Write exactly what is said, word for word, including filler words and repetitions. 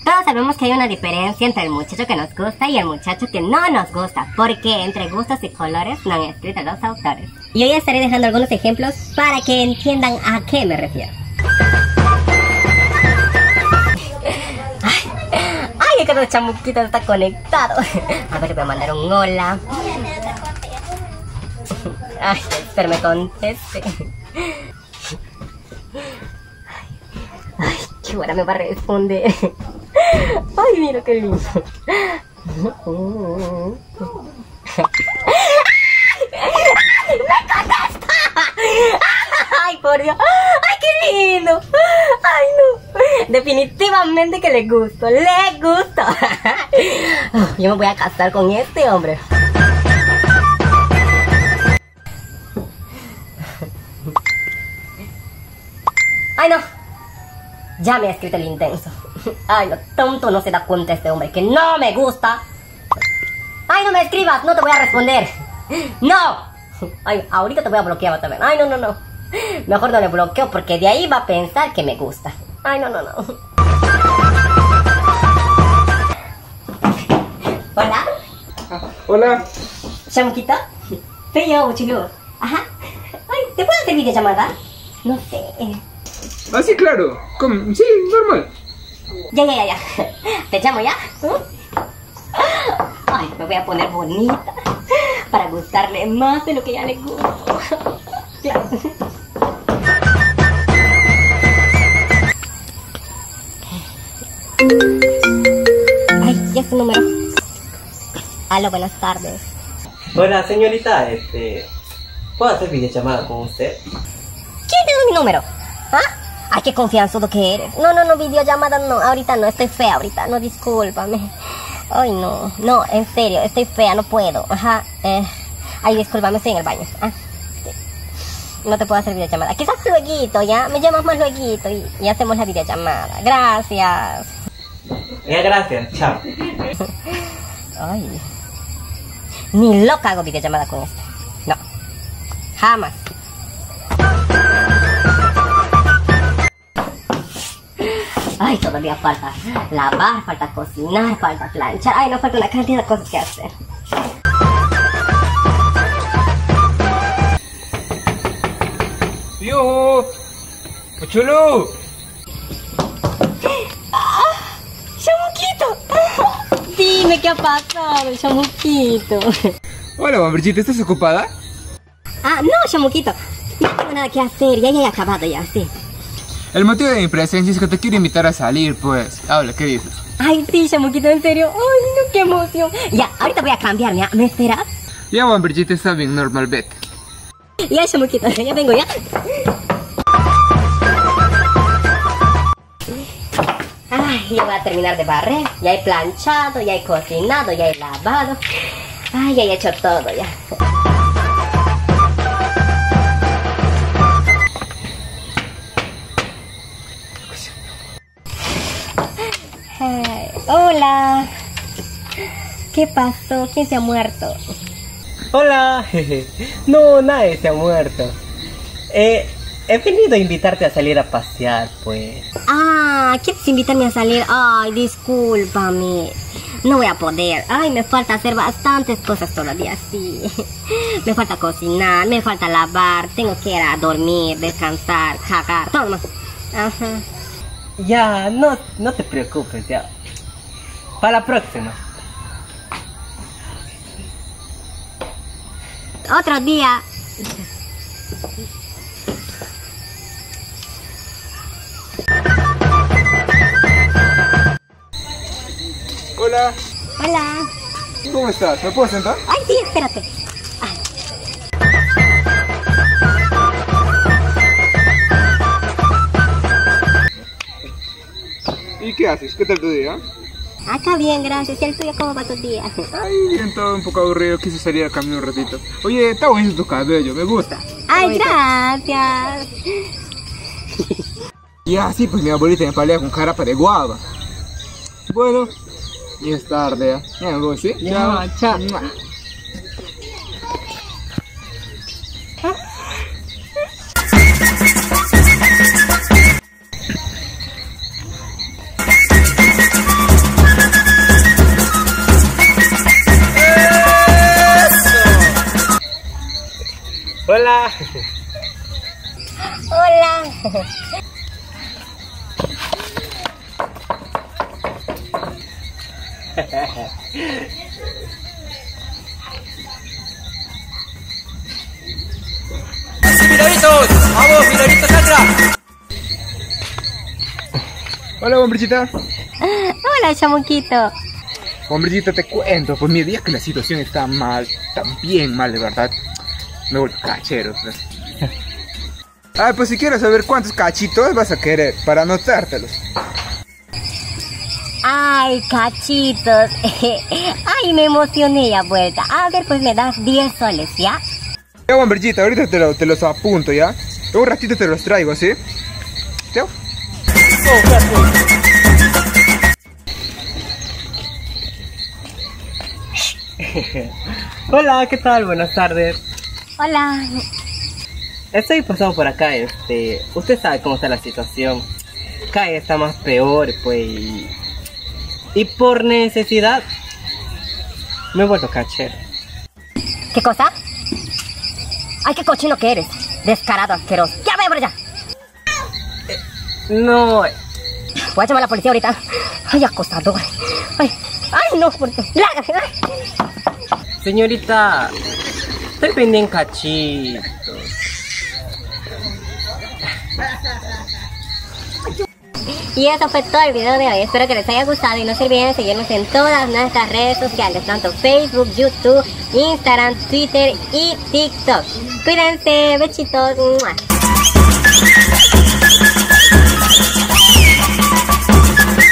Todos sabemos que hay una diferencia entre el muchacho que nos gusta y el muchacho que no nos gusta, porque entre gustos y colores no han escrito los autores. Y hoy estaré dejando algunos ejemplos para que entiendan a qué me refiero. Ay, ay, que los chamuquitos está conectado. A ver, voy a mandar un hola. Ay, espero me conteste. Ay, qué buena me va a responder. Ay, mira qué lindo. ¡Ay, me contesta! ¡Ay, por Dios! ¡Ay, qué lindo! ¡Ay, no! Definitivamente que le gusto, le gusto. Yo me voy a casar con este hombre. ¡Ay, no! Ya me ha escrito el intenso. Ay, lo tonto no se da cuenta este hombre que no me gusta. Ay, no me escribas, no te voy a responder. No. Ay, ahorita te voy a bloquear también. Ay, no, no, no. Mejor no le bloqueo porque de ahí va a pensar que me gusta. Ay, no, no, no. Hola. Ah, hola. ¿Chamuquita? Soy yo, Uchilú. Ajá. Ay, ¿te puedo hacer videollamada? No sé. Ah, sí, claro. ¿Cómo? Sí, normal. Ya, ya, ya, ya. ¿Te llamo ya? Ay, me voy a poner bonita para gustarle más de lo que ya le gusto. Ya. Ay, ya es su número. Aló, buenas tardes. Hola, señorita, este... ¿puedo hacer videollamada con usted? ¿Quién te dio mi número? ¿Ah? Ay, qué confianzudo que eres. No, no, no, videollamada no. Ahorita no, estoy fea ahorita. No, discúlpame. Ay, no. No, en serio, estoy fea, no puedo. Ajá. Eh... Ay, discúlpame, estoy en el baño. Ah, sí. No te puedo hacer videollamada. Quizás lueguito, ¿ya? Me llamas más lueguito y, y hacemos la videollamada. Gracias. Ya, gracias. Chao. Ay. Ni loca hago videollamada con este. No. Jamás. Ay, todavía falta lavar, falta cocinar, falta planchar. Ay, no, falta una cantidad de cosas que hacer. ¡Yo! ¡Uchulú! ¡Ah! ¡Chamuquito! Dime qué ha pasado, Chamuquito. Hola, Bamberchita, ¿estás ocupada? Ah, no, Chamuquito. No tengo nada que hacer, ya, ya he acabado ya, sí. El motivo de mi presencia es que te quiero invitar a salir, pues. Habla, ¿qué dices? Ay, sí, Chamuquito, en serio. Ay, no, qué emoción. Ya, ahorita voy a cambiarme, ¿ah? ¿Me esperas? Ya, Bamberchita, está bien, normal, vete. Ya, Chamuquito, ya vengo, ya. Ay, ya voy a terminar de barrer. Ya he planchado, ya he cocinado, ya he lavado. Ay, ya he hecho todo, ya. Ay, hola. ¿Qué pasó? ¿Quién se ha muerto? Hola. No, nadie se ha muerto. Eh, he venido a invitarte a salir a pasear, pues. Ah, ¿quieres invitarme a salir? Ay, discúlpame. No voy a poder. Ay, me falta hacer bastantes cosas todavía, sí. Me falta cocinar, me falta lavar, tengo que ir a dormir, descansar, cagar, todo más. Ajá. Ya, no, no te preocupes, ya. Para la próxima. Otro día. Hola. Hola. ¿Cómo estás? ¿Me puedo sentar? Ay, sí, espérate. Ay. ¿Y qué haces? ¿Qué tal tu día? Acá bien, gracias. ¿Y el tuyo cómo va tu día? Ay, bien, todo un poco aburrido. Quise salir a caminar un ratito. Oye, está bonito tu cabello, me gusta. Ay, gracias. Y así, pues mi abuelita me palea con jarapa de guava. Bueno, ya es tarde, ¿eh? Ya me voy, ¿sí? Ya, chao. ¿Ah? Hola. Hola. ¡Vamos, Milarito, Sandra! Hola, hombrillita. Hola, chamuquito. Hombrillita, te cuento, pues mi día que la situación está mal, tan bien mal, de verdad. Me vuelvo cachero, pues. Ah, pues si quieres saber cuántos cachitos vas a querer para anotártelos. Ay, cachitos. Ay, me emocioné ya vuelta. A ver, pues me das diez soles, ¿ya? Ya, hombrillita, ahorita te, lo, te los apunto, ¿ya? En un ratito te los traigo, ¿sí? Chao. Hola, ¿qué tal? Buenas tardes. Hola. Estoy pasando por acá, este... Usted sabe cómo está la situación. Acá está más peor, pues... Y, y por necesidad... Me he vuelto cachero. ¿Qué cosa? Ay, qué cochino que eres. Descarado, asqueroso. ¡Ya, ve por allá! No... Voy a llamar a la policía ahorita. Ay, acosador. Ay, ay, no, porque... ¡Lárgate! Ay. Señorita... Estoy vendiendo cachitos. Y eso fue todo el video de hoy. Espero que les haya gustado y no se olviden seguirnos en todas nuestras redes sociales, tanto Facebook, YouTube, Instagram, Twitter y TikTok. Cuídense, besitos. ¡Mua!